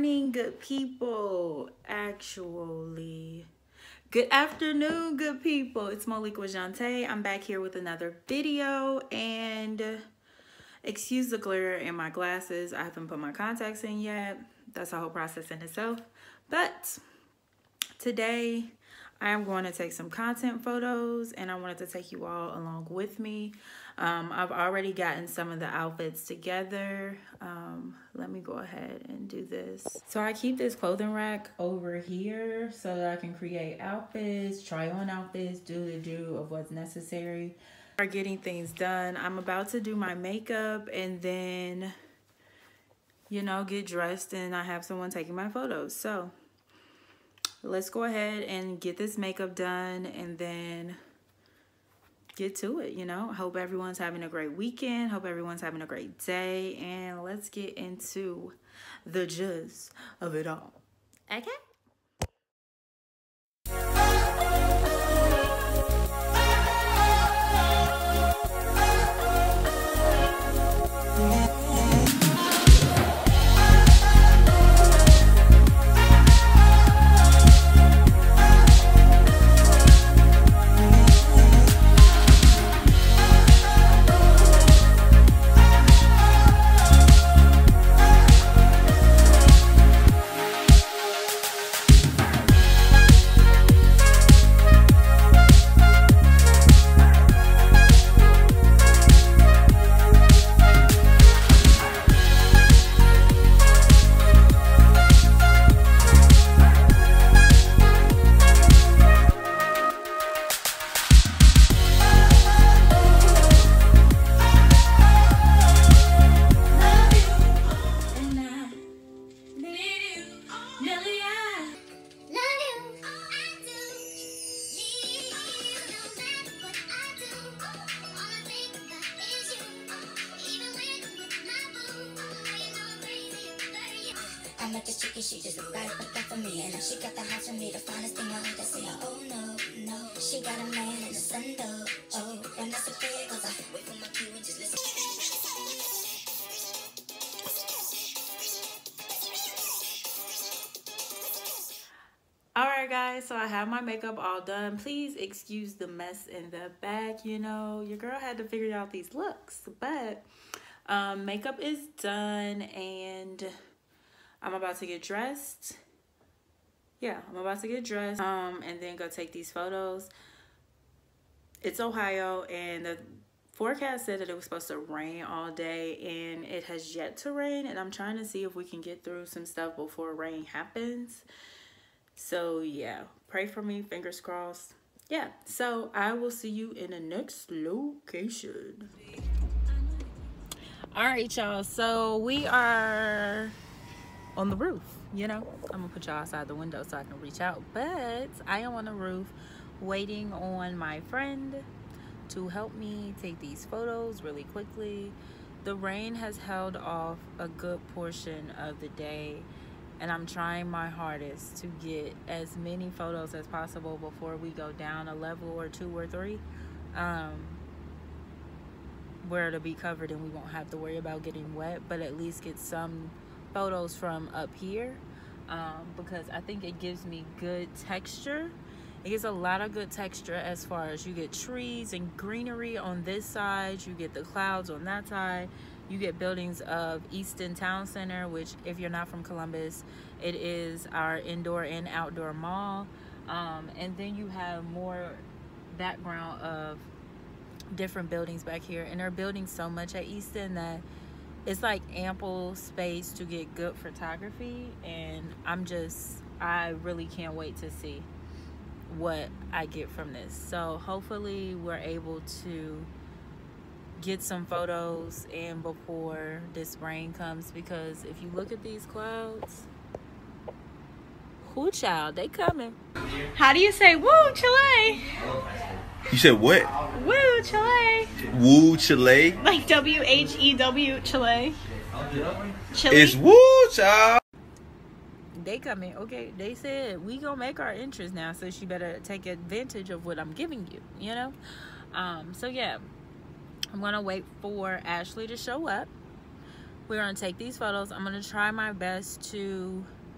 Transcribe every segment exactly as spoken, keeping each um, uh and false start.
morning, good people. Actually, good afternoon, good people. It's Monique with Jante. I'm back here with another video, and excuse the glare in my glasses. I haven't put my contacts in yet. That's a whole process in itself. But today, I am going to take some content photos, and I wanted to take you all along with me. Um, I've already gotten some of the outfits together. Um, let me go ahead and do this. So I keep this clothing rack over here so that I can create outfits, try on outfits, do the do of what's necessary. Are getting things done. I'm about to do my makeup and then, you know, get dressed, and I have someone taking my photos. So let's go ahead and get this makeup done and then get to it, you know. Hope everyone's having a great weekend. Hope everyone's having a great day. And let's get into the gist of it all. Okay? I met this chicken, she just got it put that for me. And now she got the house for me, the finest thing I heard to see. Oh no, no, she got a man in the sun though. Oh, and that's okay, cause I wait for my cue and just listen. Alright guys, so I have my makeup all done. Please excuse the mess in the back. You know, your girl had to figure out these looks. But um, makeup is done and I'm about to get dressed. Yeah, I'm about to get dressed um, and then go take these photos. It's Ohio, and the forecast said that it was supposed to rain all day, and it has yet to rain. And I'm trying to see if we can get through some stuff before rain happens. So, yeah, pray for me, fingers crossed. Yeah, so I will see you in the next location. All right, y'all, so we are on the roof, you know. I'm gonna put y'all outside the window so I can reach out, but I am on the roof waiting on my friend to help me take these photos really quickly. The rain has held off a good portion of the day, and I'm trying my hardest to get as many photos as possible before we go down a level or two or three, um, where it'll be covered and we won't have to worry about getting wet, but at least get some photos from up here, um, because I think it gives me good texture. It gives a lot of good texture as far as you get trees and greenery on this side, you get the clouds on that side, you get buildings of Easton Town Center, which if you're not from Columbus, it is our indoor and outdoor mall, um, and then you have more background of different buildings back here, and they're building so much at Easton that it's like ample space to get good photography, and I'm just, I really can't wait to see what I get from this. So hopefully we're able to get some photos and before this rain comes, because if you look at these clouds, whoo child, they coming. How do you say woo Chile? You said what? Woo Chile. Woo Chile? Like W H E W Chile. Chile. It's woo child. They coming. Okay, they said we gonna make our entrance now, so she better take advantage of what I'm giving you, you know. Um so yeah, I'm gonna wait for Ashley to show up. We're gonna take these photos. I'm gonna try my best to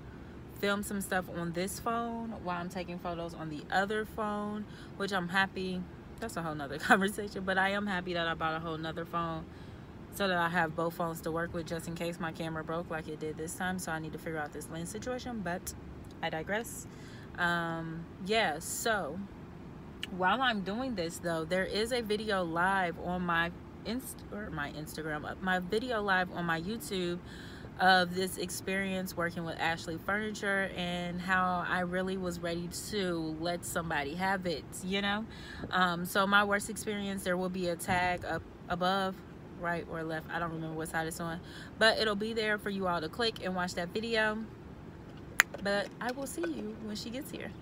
film some stuff on this phone while I'm taking photos on the other phone, which I'm happy. That's a whole nother conversation, but I am happy that I bought a whole nother phone so that I have both phones to work with just in case my camera broke like it did this time. So I need to figure out this lens situation, but I digress. Um, yeah, so while I'm doing this though, there is a video live on my Inst or my Instagram, my video live on my YouTube of this experience working with Ashley Furniture and how I really was ready to let somebody have it, you know. Um, so my worst experience, there will be a tag up above, right or left, I don't remember what side it's on, but it'll be there for you all to click and watch that video. But I will see you when she gets here.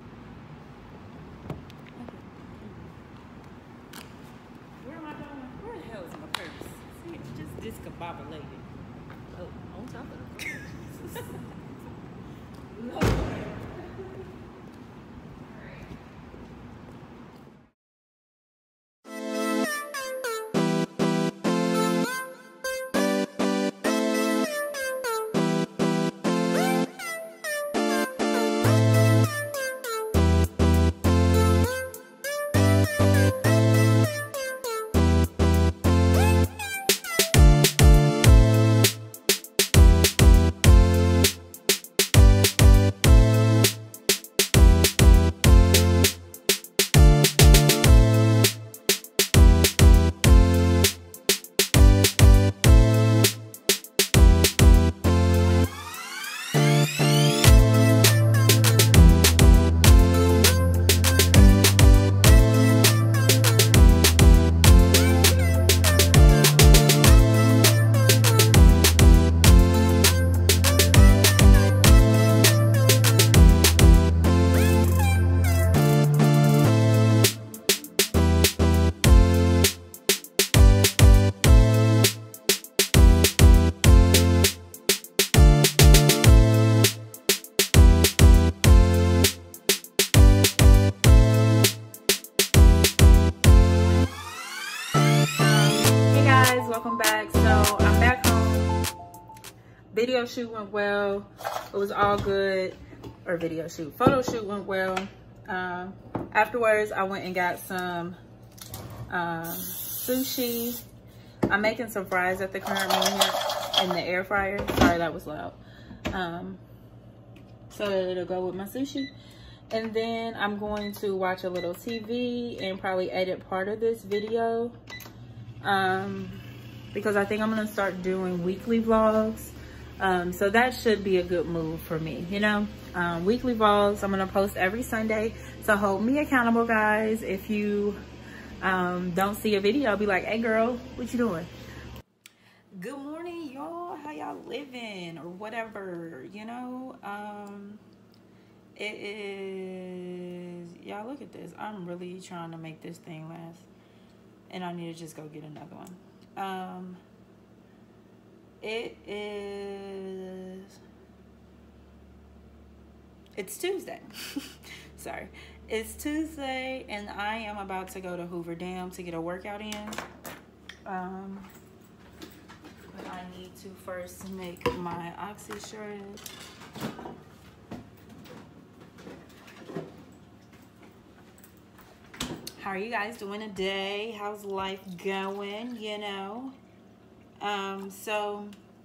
Where am I going? Where the hell is my purse? See, it's just discombobulated. Oh, on top of it. No. Welcome back. So I'm back home. Video shoot went well. It was all good. Or video shoot, photo shoot went well. Um, afterwards, I went and got some um, sushi. I'm making some fries at the current moment in the air fryer. Sorry, that was loud. Um, so that it'll go with my sushi. And then I'm going to watch a little T V and probably edit part of this video. Um, because I think I'm gonna start doing weekly vlogs. Um, so that should be a good move for me, you know. Um, weekly vlogs, I'm gonna post every Sunday. So hold me accountable, guys. If you um, don't see a video, I'll be like, hey girl, what you doing? Good morning, y'all. How y'all living or whatever, you know? Um, it is, y'all look at this. I'm really trying to make this thing last. And I need to just go get another one. Um, it is, it's Tuesday. Sorry. It's Tuesday and I am about to go to Hoover Dam to get a workout in. Um, but I need to first make my oxy shred. How are you guys doing today? How's life going, you know? Um, so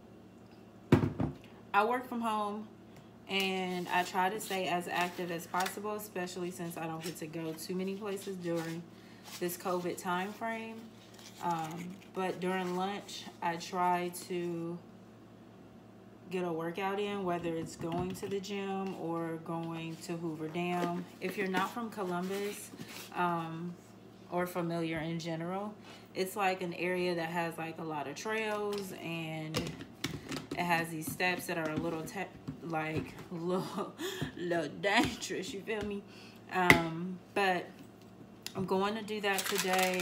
I work from home and I try to stay as active as possible, especially since I don't get to go too many places during this COVID time frame. Um, but during lunch, I try to get a workout in, whether it's going to the gym or going to Hoover Dam. If you're not from Columbus, um, or familiar in general, it's like an area that has like a lot of trails and it has these steps that are a little te like little, little dangerous, you feel me? Um, but I'm going to do that today.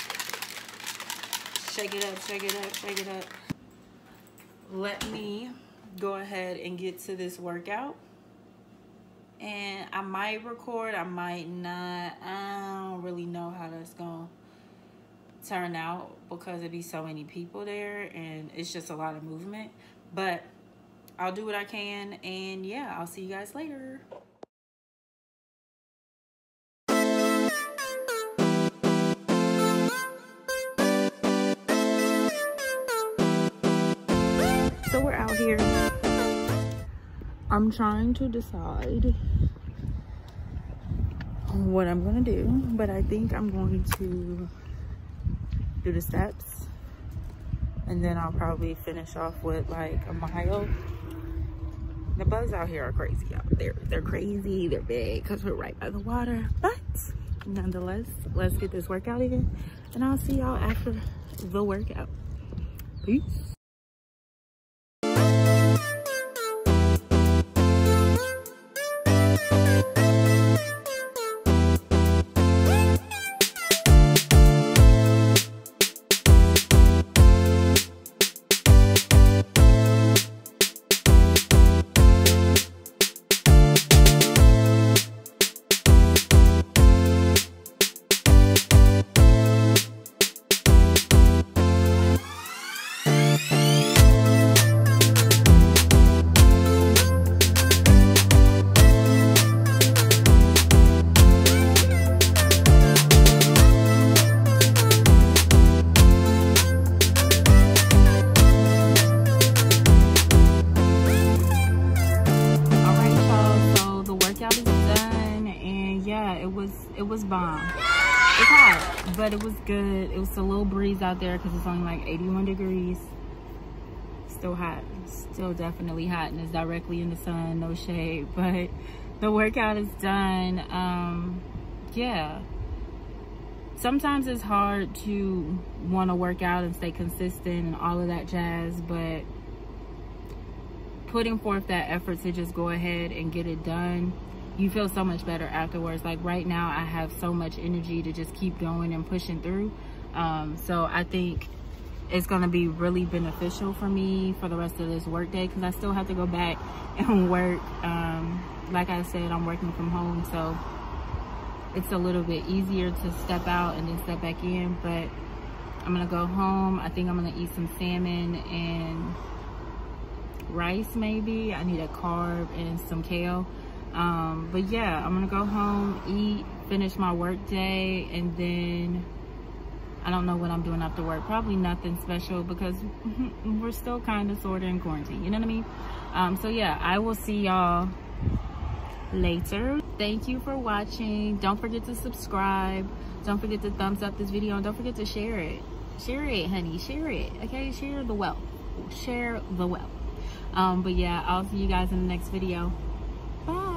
Shake it up, shake it up, shake it up. Let me go ahead and get to this workout. And I might record, I might not. I don't really know how that's gonna turn out because there be so many people there and it's just a lot of movement. But I'll do what I can, and yeah, I'll see you guys later. So we're out here. I'm trying to decide what I'm gonna do, but I think I'm going to do the steps, and then I'll probably finish off with like a mile. The bugs out here are crazy out there. They're crazy, they're big because we're right by the water, but nonetheless, let's get this workout in, and I'll see y'all after the workout. Peace. It was bomb. It's hot, but it was good. It was a little breeze out there because it's only like eighty-one degrees. Still hot. Still definitely hot, and it's directly in the sun, no shade. But the workout is done. Um, yeah. Sometimes it's hard to want to work out and stay consistent and all of that jazz, but putting forth that effort to just go ahead and get it done, you feel so much better afterwards. Like right now, I have so much energy to just keep going and pushing through. Um, so I think it's gonna be really beneficial for me for the rest of this work day, because I still have to go back and work. Um, like I said, I'm working from home, so it's a little bit easier to step out and then step back in. But I'm gonna go home. I think I'm gonna eat some salmon and rice maybe. I need a carb and some kale. Um, but yeah, I'm gonna go home, eat, finish my work day, and then I don't know what I'm doing after work. Probably nothing special because we're still kind of sort of in quarantine, you know what I mean? Um, so yeah, I will see y'all later. Thank you for watching. Don't forget to subscribe. Don't forget to thumbs up this video, and don't forget to share it. Share it, honey, share it, okay? Share the wealth, share the wealth. Um, but yeah, I'll see you guys in the next video. Bye.